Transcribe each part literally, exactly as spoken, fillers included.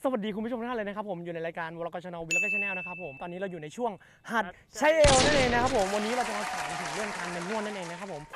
สวัสดีคุณผู้ชมทุกท่านเลยนะครับผมอยู่ในรายการวอลกชแนลวิลกชแนลนะครับผมตอนนี้เราอยู่ในช่วงหัดใช้เอวนั่นเองนะครับผมวันนี้เราจะมาสอนถึงเรื่องการแมนนวลนั่นเองนะครับผม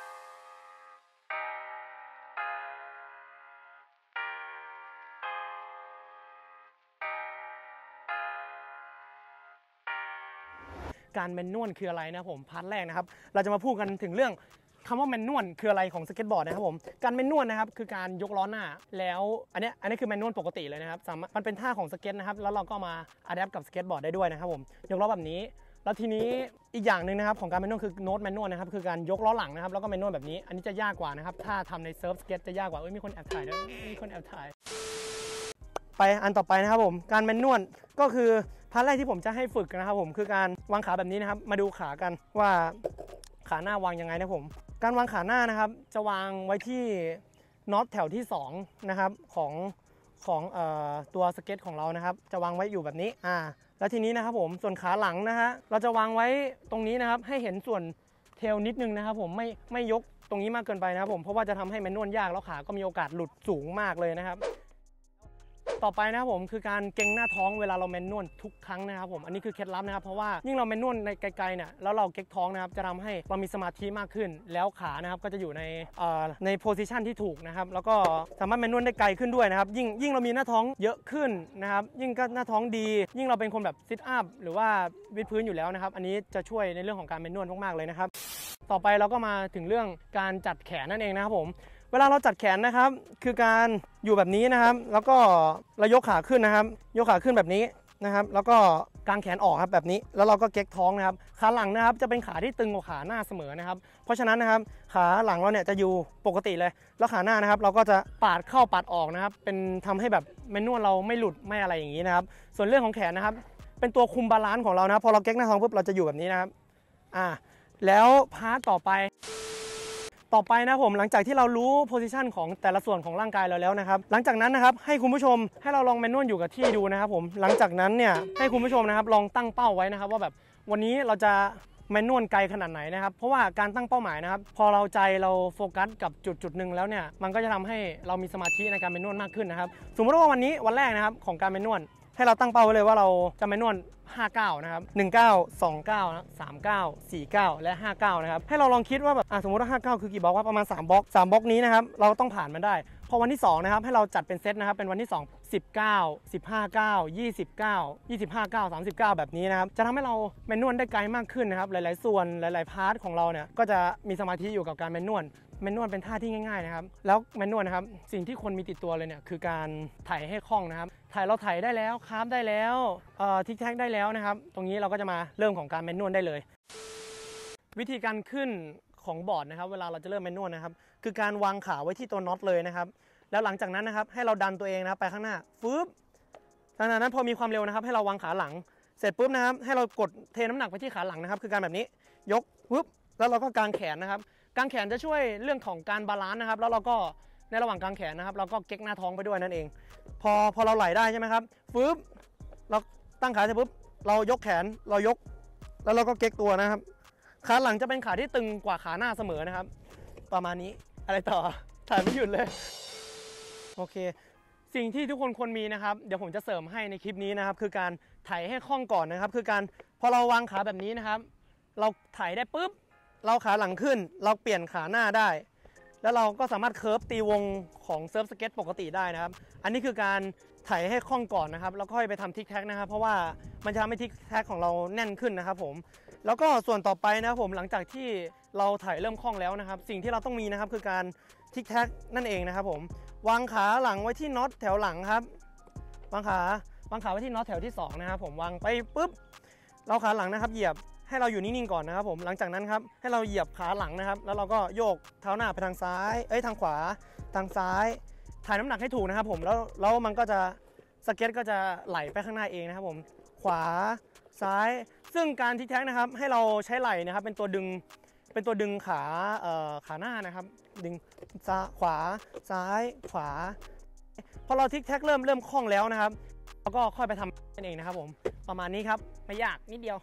การแมนนวลคืออะไรนะผมพาร์ทแรกนะครับเราจะมาพูดกันถึงเรื่องคำว่าแมนนวลคืออะไรของสเก็ตบอร์ดนะครับผมการแมนนวลนะครับคือการยกล้อหน้าแล้วอันนี้อันนี้คือแมนนวลปกติเลยนะครับสามารถมันเป็นท่าของสเก็ตนะครับแล้วเราก็มาอัดแอปกับสเก็ตบอร์ดได้ด้วยนะครับผมยกล้อแบบนี้แล้วทีนี้อีกอย่างหนึ่งนะครับของการแมนนวลคือโน้ตแมนนวลนะครับคือการยกล้อหลังนะครับแล้วก็แมนนวลแบบนี้อันนี้จะยากกว่านะครับถ้าทำในเซิร์ฟสเก็ตจะยากกว่าเอ้ยมีคนแอบถ่ายด้วยมีคนแอบถ่ายไปอันต่อไปนะครับผมการแมนนวลก็คือพาร์ทแรกที่ผมจะให้ฝึกนะครับผมคือการวางขาแบบนี้นะครับมาดูขากันว่าขาหน้าวางยังไงนะผมการวางขาหน้านะครับจะวางไว้ที่น็อตแถวที่สองนะครับของของเอ่อตัวสเก็ตของเรานะครับจะวางไว้อยู่แบบนี้อ่าแล้วทีนี้นะครับผมส่วนขาหลังนะฮะเราจะวางไว้ตรงนี้นะครับให้เห็นส่วนเทลนิดนึงนะครับผมไม่ไม่ยกตรงนี้มากเกินไปนะครับผมเพราะว่าจะทำให้แมนนวลยากแล้วขาก็มีโอกาสหลุดสูงมากเลยนะครับต่อไปนะครับผมคือการเกร็งหน้าท้องเวลาเราแมนนวลทุกครั้งนะครับผมอันนี้คือเคล็ดลับนะครับเพราะว่ายิ่งเราแมนนวลในไกลๆเนี่ยแล้วเราเก็กท้องนะครับจะทำให้เรามีสมาธิมากขึ้นแล้วขานะครับก็จะอยู่ในในโพซิชันที่ถูกนะครับแล้วก็สามารถแมนนวลได้ไกลขึ้นด้วยนะครับยิ่งยิ่งเรามีหน้าท้องเยอะขึ้นนะครับยิ่งก็หน้าท้องดียิ่งเราเป็นคนแบบซิทอัพหรือว่าวิดพื้นอยู่แล้วนะครับอันนี้จะช่วยในเรื่องของการแมนนวลมากๆเลยนะครับต่อไปเราก็มาถึงเรื่องการจัดแขนนั่นเองนะครับผมเวลาเราจัดแขนนะครับคือการอยู่แบบนี้นะครับแล้วก็เรายกขาขึ้นนะครับยกขาขึ้นแบบนี้นะครับแล้วก็กางแขนออกครับแบบนี้แล้วเราก็เก๊กท้องนะครับขาหลังนะครับจะเป็นขาที่ตึงกว่าขาหน้าเสมอนะครับเพราะฉะนั้นนะครับขาหลังเราเนี่ยจะอยู่ปกติเลยแล้วขาหน้านะครับเราก็จะปาดเข้าปาดออกนะครับเป็นทำให้แบบแมนนวลเราไม่หลุดไม่อะไรอย่างนี้นะครับส่วนเรื่องของแขนนะครับเป็นตัวคุมบาลานซ์ของเรานะพอเราเก๊กหน้าท้องปุ๊บเราจะอยู่แบบนี้นะครับอ่าแล้วพาร์ทต่อไปต่อไปนะผมหลังจากที่เรารู้โพซิชันของแต่ละส่วนของร่างกายเราแล้วนะครับหลังจากนั้นนะครับให้คุณผู้ชมให้เราลองแมนนวลอยู่กับที่ดูนะครับผมหลังจากนั้นเนี่ยให้คุณผู้ชมนะครับลองตั้งเป้าไว้นะครับว่าแบบวันนี้เราจะแมนนวลไกลขนาดไหนนะครับเพราะว่าการตั้งเป้าหมายนะครับพอเราใจเราโฟกัสกับจุดจุดหนึ่งแล้วเนี่ยมันก็จะทำให้เรามีสมาธิในการแมนนวลมากขึ้นนะครับสมมติว่าวันนี้วันแรกนะครับของการแมนนวลให้เราตั้งเป้าไว้เลยว่าเราจะแมนนวลห้าเก้านะครับหนึ่งเก้า สองเก้านะสามเก้า สี่เก้าและห้าเก้านะครับให้เราลองคิดว่าแบบอ่ะสมมติว่าห้าเก้าคือกี่บล็อกว่าประมาณสามบล็อกสามบล็อกนี้นะครับเราต้องผ่านมันได้พอวันที่สองนะครับให้เราจัดเป็นเซตนะครับเป็นวันที่สอง สิบเก้า สิบห้า เก้า ยี่สิบเก้า ยี่สิบห้า เก้า สามสิบเก้าแบบนี้นะครับจะทำให้เราแมนนวลได้ไกลมากขึ้นนะครับหลายๆส่วนหลายๆพาร์ทของเราเนี่ยก็จะมีสมาธิอยู่กับการแมนนวลแมนนวลเป็นท่าที่ง่ายๆนะครับแล้วแมนนวลนะครับสิ่งที่คนมีติดตัวเลยเนี่ยคือการถ่ายให้คล่องนะครับถ่ายเราถ่ายได้แล้วคาร์ฟได้แล้วเอ่อทิกแท็กได้แล้วนะครับตรงนี้เราก็จะมาเริ่มของการแมนนวลได้เลยวิธีการขึ้นของบอร์ดนะครับเวลาเราจะเริ่มแมนนวลนะครับคือการวางขาไว้ที่ตัวน็อตเลยนะครับแล้วหลังจากนั้นนะครับให้เราดันตัวเองนะครับไปข้างหน้าฟึบจากนั้นพอมีความเร็วนะครับให้เราวางขาหลังเสร็จปุ๊บนะครับให้เรากดเทน้ำหนักไปที่ขาหลังนะครับคือการแบบนี้ยกปุ๊บแล้วเราก็กางแขนนะครับกางแขนจะช่วยเรื่องของการบาลานซ์นะครับแล้วเราก็ในระหว่างกางแขนนะครับเราก็เก๊กหน้าท้องไปด้วยนั่นเองพอพอเราไหลได้ใช่ไหมครับฟึบเราตั้งขาเสร็จปุ๊บเรายกแขนเรายกแล้วเราก็เก๊กตัวนะครับขาหลังจะเป็นขาที่ตึงกว่าขาหน้าเสมอนะครับประมาณนี้อะไรต่อถ่ายไม่หยุดเลยโอเคสิ่งที่ทุกคนควรมีนะครับเดี๋ยวผมจะเสริมให้ในคลิปนี้นะครับคือการไถให้คล่องก่อนนะครับคือการพอเราวางขาแบบนี้นะครับเราไถได้ปุ๊บเราขาหลังขึ้นเราเปลี่ยนขาหน้าได้แล้วเราก็สามารถเคิร์ฟตีวงของเซิร์ฟสเก็ตปกติได้นะครับอันนี้คือการไถให้คล่องก่อนนะครับแล้วค่อยไปทำทิกแท็กนะครับเพราะว่ามันจะทำให้ทิกแท็กของเราแน่นขึ้นนะครับผมแล้วก็ส่วนต่อไปนะครับผมหลังจากที่เราไถเริ่มคล่องแล้วนะครับสิ่งที่เราต้องมีนะครับคือการทิกแท็กนั่นเองนะครับผมวางขาหลังไว้ที่น็อตแถวหลังครับวางขาวางขาไว้ที่น็อตแถวที่สองนะครับผมวางไปปุ๊บเราขาหลังนะครับเหยียบให้เราอยู่นิ่งๆก่อนนะครับผมหลังจากนั้นครับให้เราเหยียบขาหลังนะครับแล้วเราก็โยกเท้าหน้าไปทางซ้ายเอ้ยทางขวาทางซ้ายถ่ายน้ำหนักให้ถูกนะครับผมแล้วแล้วมันก็จะสเก็ตก็จะไหลไปข้างหน้าเองนะครับผมขวาซ้ายซึ่งการทิกแท็กนะครับให้เราใช้ไหล่นะครับเป็นตัวดึงเป็นตัวดึงขาเอ่อขาหน้านะครับดึงซ้ายขวาซ้ายขวาพอเราทิกแท็กเริ่มเริ่มคล่องแล้วนะครับแล้วก็ค่อยไปทำนั่นเองนะครับผมประมาณนี้ครับไม่ยากนิดเดียว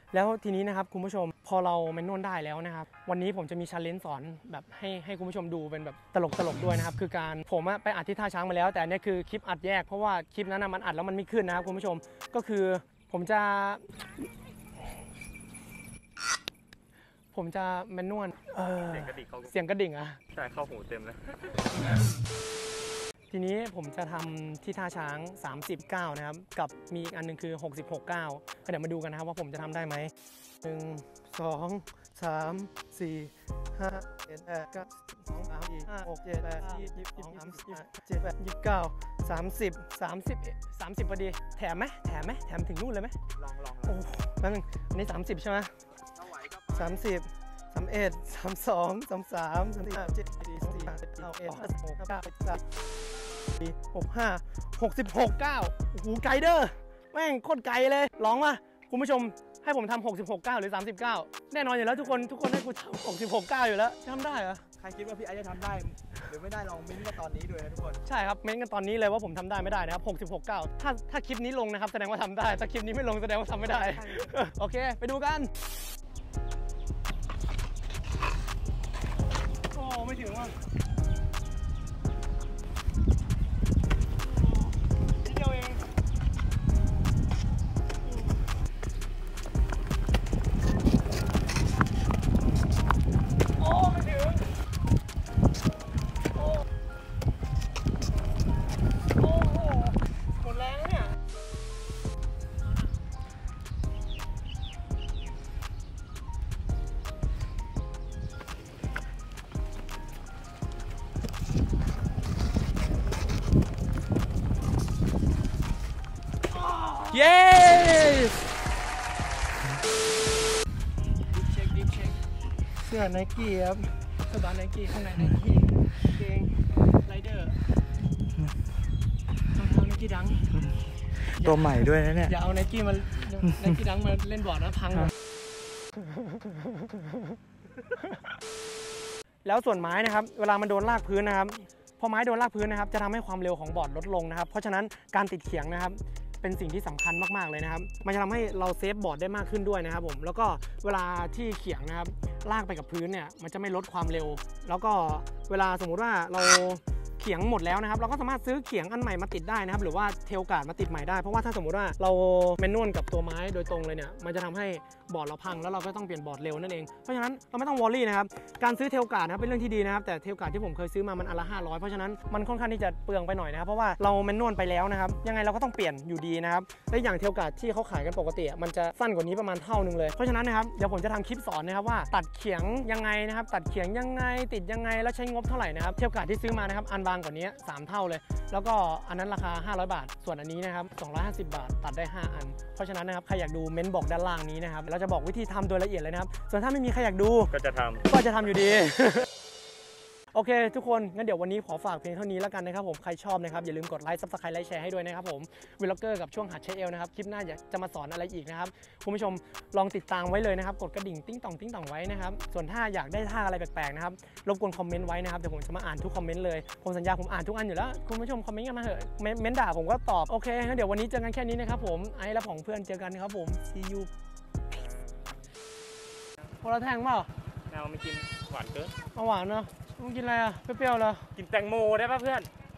แล้วทีนี้นะครับคุณผู้ชมพอเราแมนนวลได้แล้วนะครับวันนี้ผมจะมีชาเลนจ์สอนแบบให้ให้คุณผู้ชมดูเป็นแบบตลกตลกด้วยนะครับคือการผมไปอัดที่ท่าช้างมาแล้วแต่อันนี้คือคลิปอัดแยกเพราะว่าคลิปนั้นมันอัดแล้วมันไม่ขึ้นนะครับคุณผู้ชมก็คือผมจะผมจะแมนนวลเสียงกระดิ่งเสียงกระดิ่งอะใช่เข้าหูเต็มเลยทีนี้ผมจะทำที่ท่าช้างสามสิบเก้านะครับกับมีอีกอันนึงคือหกสิบหกเก้าเดี๋ยวมาดูกันนะครับว่าผมจะทำได้ไหมหนึ่งสองสามสี่ห้าเจ็ดแปดเก้าสองสามสี่ห้าหกเจ็ดแปดยี่สิบสองสามสี่เจ็ดแปดยี่สิบเก้าสามสิบสามสิบสามสิบพอดีแถมไหมแถมไหมแถมถึงนู่นเลยไหมลองลองโอ้แป๊บนึงอันนี้สามสิบใช่ไหมสามสิบสามเอ็ดสามสองสามสามสามสี่เจ็ดสี่สี่ห้าเอ็ดหกเก้าสามหกห้าหกสิบหกเก้าโอ้โหไกลเด้อแม่งโคตรไกลเลยลองมาคุณผู้ชมให้ผมทำหกสิบหกเก้าหรือสามสิบเก้าแน่นอนอยู่แล้วทุกคนทุกคนให้กูทำหกสิบหกเก้าอยู่แล้วทำได้เหรอใครคิดว่าพี่ไอจะทำได้หรือไม่ได้ลองเม้นต์กันตอนนี้ด้วยนะทุกคนใช่ครับเม้นต์กันตอนนี้เลยว่าผมทำได้ไม่ได้นะครับหกสิบหกเก้าถ้าถ้าคลิปนี้ลงนะครับแสดงว่าทำได้ถ้าคลิปนี้ไม่ลงแสดงว่าทำไม่ได้โอเคไปดูกันโอ้ไม่ถึงว่านิดเดียวเองโอ้ไม่ถึงโอ้โอ้โหหมดแรงแล้วเนี่ยเย้ดิฟเช็คดิฟเช็คเสื้อไนกี้ครับเสื้อบาสไนกี้ข้างในไนกี้เกงไรเดอร์รองเท้าไนกี้ดังตัวใหม่ด้วยนะเนี่ยอย่าเอาไนกี้มาไนกี้ดังมาเล่นบอร์ดนะพังแล้วส่วนไม้นะครับเวลามันโดนลากพื้นนะครับพอไม้โดนลากพื้นนะครับจะทำให้ความเร็วของบอร์ดลดลงนะครับเพราะฉะนั้นการติดเขียงนะครับเป็นสิ่งที่สำคัญมากๆเลยนะครับมันจะทำให้เราเซฟบอร์ดได้มากขึ้นด้วยนะครับผมแล้วก็เวลาที่เขียงนะครับลากไปกับพื้นเนี่ยมันจะไม่ลดความเร็วแล้วก็เวลาสมมุติว่าเราเขียงหมดแล้วนะครับเราก็สามารถซื้อเขียงอันใหม่มาติดได้นะครับหรือว่าเทลการ์ดมาติดใหม่ได้เพราะว่าถ้าสมมุติว่าเราแมนนวลกับตัวไม้โดยตรงเลยเนี่ยมันจะทำให้บอร์ดเราพังแล้วเราก็ต้องเปลี่ยนบอร์ดเร็วนั่นเองเพราะฉะนั้นเราไม่ต้องวอรี่นะครับการซื้อเทลการ์ดนะเป็นเรื่องที่ดีนะครับแต่เทลการ์ดที่ผมเคยซื้อมามันอันละห้าร้อยเพราะฉะนั้นมันค่อนข้างที่จะเปลืองไปหน่อยนะครับเพราะว่าเราแมนนวลไปแล้วนะครับยังไงเราก็ต้องเปลี่ยนอยู่ดีนะครับและอย่างเทลการ์ดที่เขาขายกันปกติมันจะสั้นกว่านี้ประมาณเท่านึงเลยเพราะฉะนั้นนะครับเดี๋ยวผมจะทำคลิปสอนนะครับว่าตัดเขียงยังไงนะครับตัดเขียงยังไงติดยังไงแล้วใช้งบเท่าไหร่นะครับเทลการ์ดที่ซื้อมานะครับอันบางกว่านี้สามเท่าเลยแล้วก็อันนั้นราคาห้าร้อยบาทส่วนอันนี้นะครับสองร้อยห้าสิบบาทตัดได้ห้าอันเพราะฉะนั้นนะครับใครอยากดูเม้นบอกด้านล่างนี้นะครับเราจะบอกวิธีทำโดยละเอียดเลยนะครับส่วนถ้าไม่มีใครอยากดูก็จะทำก็จะทำอยู่ดี โอเคทุกคนงั้นเดี๋ยววันนี้ขอฝากเพียงเท่านี้แล้วกันนะครับผมใครชอบนะครับอย่าลืมกดไลค์ซับสไครต์ไลค์แชร์ให้ด้วยนะครับผมวิลล็อกเกอร์กับช่วงหัดใช้เอลนะครับคลิปหน้าอยากจะมาสอนอะไรอีกนะครับคุณผู้ชมลองติดตามไว้เลยนะครับกดกระดิ่งติ้งต่องติ้งต่องไว้นะครับส่วนถ้าอยากได้ท่าอะไรแปลกๆนะครับรบกวนคอมเมนต์ไว้นะครับเดี๋ยวผมจะมาอ่านทุกคอมเมนต์เลยผมสัญญาผมอ่านทุกอันอยู่แล้วคุณผู้ชมคอมเมนต์กันมาเถอะเม้นด่าผมก็ตอบโอเคงั้นเดี๋ยววันนี้เจอกันแค่นี้นะครับผมไอ้และของเพื่อนเจอกันครับผม see you พอเราแทงเปล่าแนวไม่กินหวานเกินเอาหวานเนาะมึงกินอะไรอ่ะเปรี้ยวๆเหรอกินแตงโมได้ป่ะเพื่อน